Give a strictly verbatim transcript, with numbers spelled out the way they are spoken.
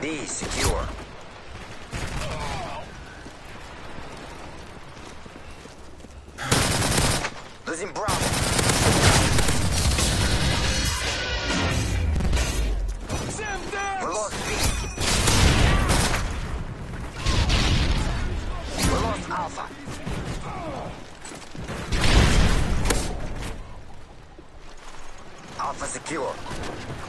D secure. Losing Bravo. We lost B. We lost Alpha. Alpha secure.